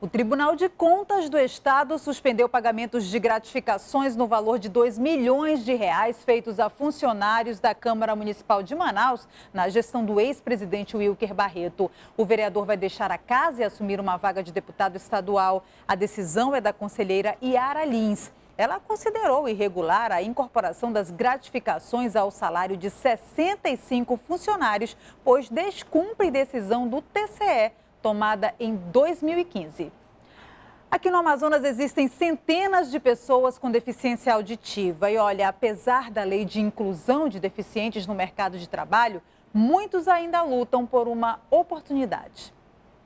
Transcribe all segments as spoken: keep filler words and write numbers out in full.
O Tribunal de Contas do Estado suspendeu pagamentos de gratificações no valor de dois milhões de reais feitos a funcionários da Câmara Municipal de Manaus na gestão do ex-presidente Wilker Barreto. O vereador vai deixar a casa e assumir uma vaga de deputado estadual. A decisão é da conselheira Yara Lins. Ela considerou irregular a incorporação das gratificações ao salário de sessenta e cinco funcionários, pois descumpre decisão do T C E, tomada em dois mil e quinze. Aqui no Amazonas existem centenas de pessoas com deficiência auditiva. E olha, apesar da lei de inclusão de deficientes no mercado de trabalho, muitos ainda lutam por uma oportunidade.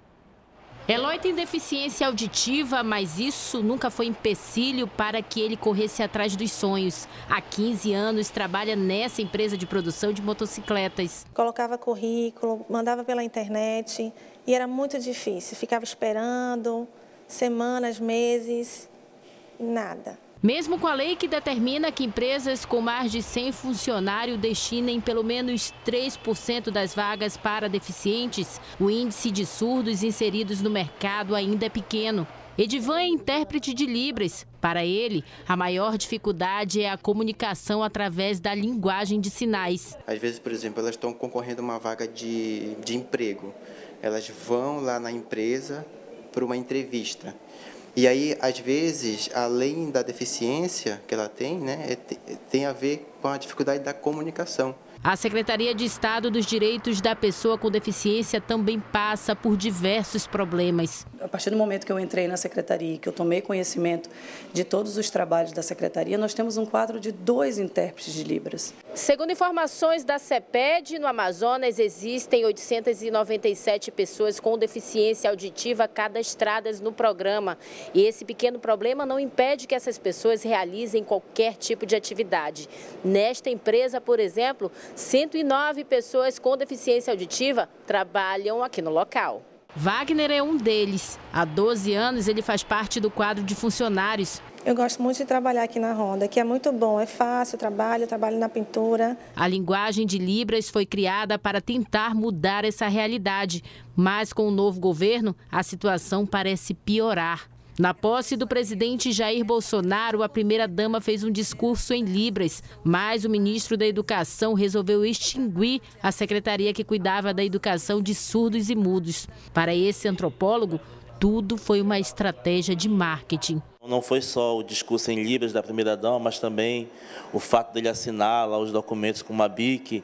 Eloy tem deficiência auditiva, mas isso nunca foi empecilho para que ele corresse atrás dos sonhos. Há quinze anos trabalha nessa empresa de produção de motocicletas. Colocava currículo, mandava pela internet e era muito difícil. Ficava esperando semanas, meses, nada. Mesmo com a lei que determina que empresas com mais de cem funcionários destinem pelo menos três por cento das vagas para deficientes, o índice de surdos inseridos no mercado ainda é pequeno. Edivan é intérprete de Libras. Para ele, a maior dificuldade é a comunicação através da linguagem de sinais. Às vezes, por exemplo, elas estão concorrendo a uma vaga de, de emprego. Elas vão lá na empresa para uma entrevista. E aí, às vezes, além da deficiência que ela tem, né, tem a ver com a dificuldade da comunicação. A Secretaria de Estado dos Direitos da Pessoa com Deficiência também passa por diversos problemas. A partir do momento que eu entrei na Secretaria, que eu tomei conhecimento de todos os trabalhos da Secretaria, nós temos um quadro de dois intérpretes de Libras. Segundo informações da CEPED, no Amazonas existem oitocentas e noventa e sete pessoas com deficiência auditiva cadastradas no programa. E esse pequeno problema não impede que essas pessoas realizem qualquer tipo de atividade. Nesta empresa, por exemplo, cento e nove pessoas com deficiência auditiva trabalham aqui no local. Wagner é um deles. Há doze anos ele faz parte do quadro de funcionários. Eu gosto muito de trabalhar aqui na Honda, que é muito bom, é fácil o trabalho, eu trabalho na pintura. A linguagem de Libras foi criada para tentar mudar essa realidade, mas com o novo governo, a situação parece piorar. Na posse do presidente Jair Bolsonaro, a primeira-dama fez um discurso em Libras, mas o ministro da Educação resolveu extinguir a secretaria que cuidava da educação de surdos e mudos. Para esse antropólogo, tudo foi uma estratégia de marketing. Não foi só o discurso em Libras da primeira-dama, mas também o fato dele assinar lá os documentos com uma B I C.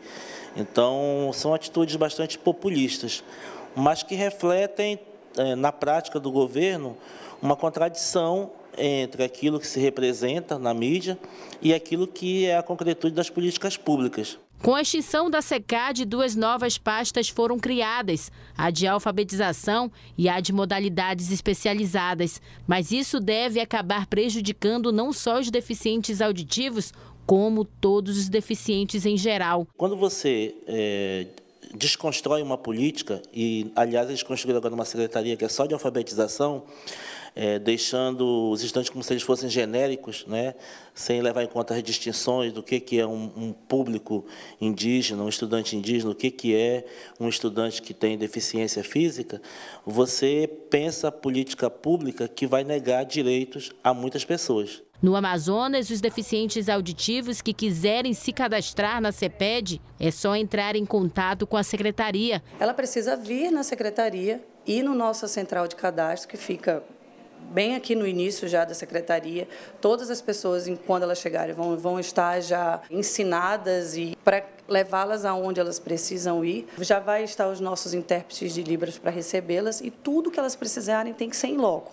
Então, são atitudes bastante populistas, mas que refletem, na prática do governo, uma contradição entre aquilo que se representa na mídia e aquilo que é a concretude das políticas públicas. Com a extinção da SECAD, duas novas pastas foram criadas, a de alfabetização e a de modalidades especializadas. Mas isso deve acabar prejudicando não só os deficientes auditivos, como todos os deficientes em geral. Quando você é, desconstrói uma política, e aliás eles construíram agora uma secretaria que é só de alfabetização, É, deixando os estudantes como se eles fossem genéricos, né, sem levar em conta as distinções do que, que é um, um público indígena, um estudante indígena, o que, que é um estudante que tem deficiência física, você pensa a política pública que vai negar direitos a muitas pessoas. No Amazonas, os deficientes auditivos que quiserem se cadastrar na CEPED, é só entrar em contato com a secretaria. Ela precisa vir na secretaria e no nossa central de cadastro, que fica bem aqui no início já da secretaria. Todas as pessoas, quando elas chegarem, vão, vão estar já ensinadas e para levá-las aonde elas precisam ir. Já vai estar os nossos intérpretes de Libras para recebê-las e tudo que elas precisarem tem que ser em loco.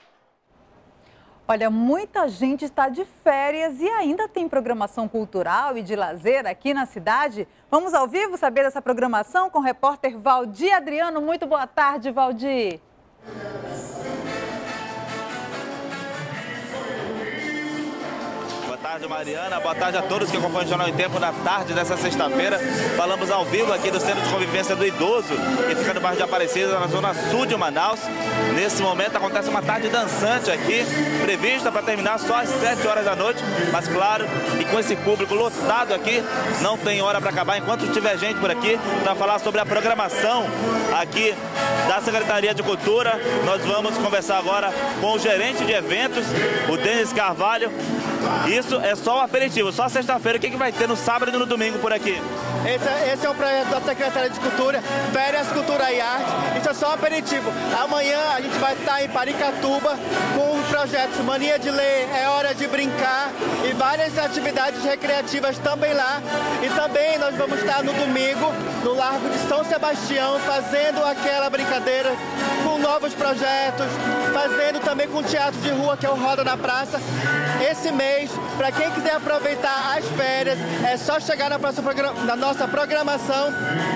Olha, muita gente está de férias e ainda tem programação cultural e de lazer aqui na cidade. Vamos ao vivo saber dessa programação com o repórter Valdir Adriano. Muito boa tarde, Valdir. Boa tarde, Mariana. Boa tarde a todos que acompanham o Jornal em Tempo na tarde dessa sexta-feira. Falamos ao vivo aqui do Centro de Convivência do Idoso, que fica no bairro de Aparecida, na zona sul de Manaus. Nesse momento acontece uma tarde dançante aqui, prevista para terminar só às sete horas da noite. Mas claro, e com esse público lotado aqui, não tem hora para acabar enquanto tiver gente por aqui para falar sobre a programação aqui da Secretaria de Cultura. Nós vamos conversar agora com o gerente de eventos, o Denis Carvalho. Isso é só o aperitivo, só sexta-feira. O que, que vai ter no sábado e no domingo por aqui? Esse é, esse é o projeto da Secretaria de Cultura, Férias, Cultura e Arte. Isso é só um aperitivo. Amanhã a gente vai estar em Paricatuba com projetos Mania de Ler, É Hora de Brincar e várias atividades recreativas também lá. E também nós vamos estar no domingo no Largo de São Sebastião fazendo aquela brincadeira com novos projetos, fazendo também com teatro de rua, que é o Roda na Praça. Esse mês, para quem quiser aproveitar as férias, é só chegar na, na nossa programação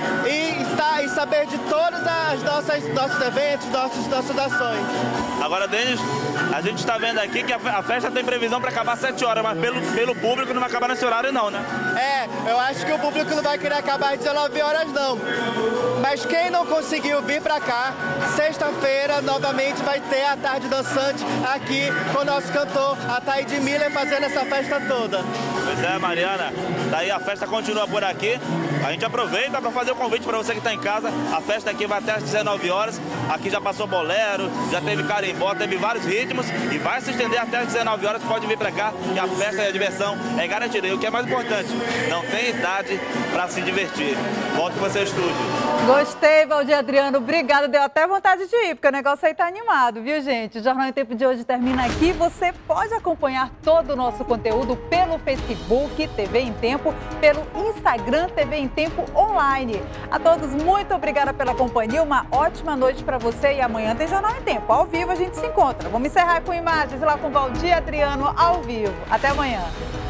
e, estar, e saber de todos os nossos eventos, nossas, nossas ações. Agora, Denis, a gente está vendo aqui que a, a festa tem previsão para acabar às sete horas, mas pelo, pelo público não vai acabar nesse horário não, né? É, eu acho que o público não vai querer acabar às dezenove horas não. Mas quem não conseguiu vir para cá, sexta-feira novamente vai ter a tarde dançante aqui com o nosso cantor, Ataíde Miller, fazendo essa festa toda. Pois é, Mariana, daí a festa continua por aqui. A gente aproveita para fazer o convite para você que está em casa. A festa aqui vai até às dezenove horas. Aqui já passou bolero, já teve carimbó, teve vários ritmos e vai se estender até às dezenove horas. Pode vir para cá e a festa e a diversão é garantida. E o que é mais importante, não tem idade para se divertir. Volto para o seu estúdio. Gostei, Valdir Adriano. Obrigada. Deu até vontade de ir, porque o negócio aí tá animado, viu, gente? O Jornal em Tempo de hoje termina aqui. Você pode acompanhar todo o nosso conteúdo pelo Facebook T V em Tempo, pelo Instagram T V em Tempo Online. A todos, muito obrigada pela companhia. Uma ótima noite para você e amanhã tem Jornal em Tempo. Ao vivo a gente se encontra. Vamos encerrar com imagens lá com Valdir Adriano ao vivo. Até amanhã.